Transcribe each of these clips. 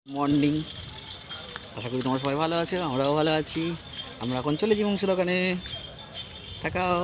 Morning, আশা করি তোমরা সবাই ভালো আছো, আমরাও ভালো আছি। আমরা এখন চলেছি মাংস দোকানে, তাকাও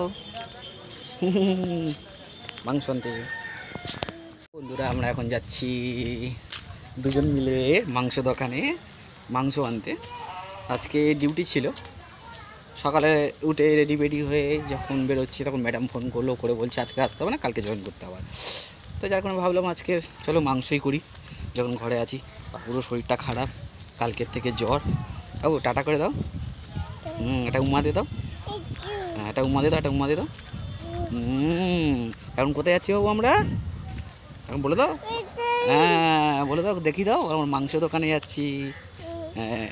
মাংস আনতে। বন্ধুরা আমরা এখন যাচ্ছি দুজন মিলে মাংস দোকানে মাংস আনতে। আজকে ডিউটি ছিল, সকালে উঠে রেডি বেডি হয়ে যখন বেরোচ্ছি তখন ম্যাডাম ফোন করলো, করে বলছে আজকে আসতে হবে না, কালকে জয়েন করতে হবে। তো যার কারণে ভাবলাম আজকে চলো মাংসই করি, যখন ঘরে আছি। পুরো শরীরটা খারাপ, কালকের থেকে জ্বর। ও টাটা করে দাও, একটা উম্মা দিয়ে দাও, একটা উম্মা দিয়ে দাও, একটা উম্মা দিয়ে দাও। এখন কোথায় যাচ্ছি বাবু আমরা? এখন বলে দাও, হ্যাঁ বলে দাও, দেখি দাও, আমার মাংস দোকানে যাচ্ছি। হ্যাঁ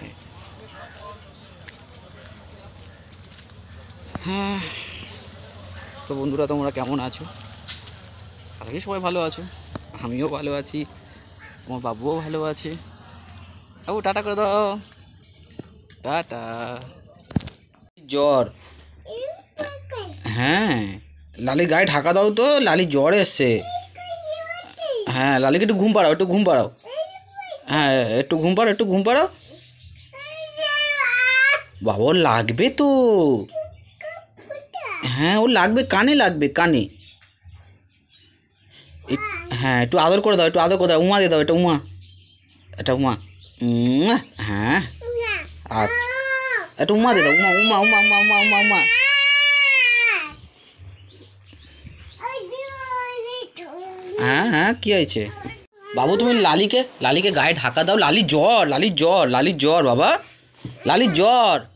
হ্যাঁ। তো বন্ধুরা তোমরা কেমন আছো? আশা করি সবাই ভালো আছো, আমিও ভালো আছি, আমার বাবুও ভালো আছে। বাবু টাটা করে দাও, টাটা। জ্বর, হ্যাঁ লালির গায়ে ঢাকা দাও তো, লালির জ্বর এসছে। হ্যাঁ লালিকে একটু ঘুম পাড়াও, একটু ঘুম পাড়াও, হ্যাঁ একটু ঘুম পাড়াও, একটু ঘুম পাড়াও। বাবা ওর লাগবে তো, হ্যাঁ ওর লাগবে, কানে লাগবে, কানে। হ্যাঁ একটু আদর করে দাও, একটু আদর করে দাও, উমা দিয়ে দাও, এটা উমা, এটা উমা। হ্যাঁ আচ্ছা, একটু উমা দিয়ে দাও, উমা উমা উমা উমা উমা উমা উমা। হ্যাঁ হ্যাঁ কী হয়েছে বাবু? তুমি লালিকে গায়ে ঢাকা দাও, লালির জ্বর, লালির জ্বর, লালির জ্বর বাবা, লালির জ্বর।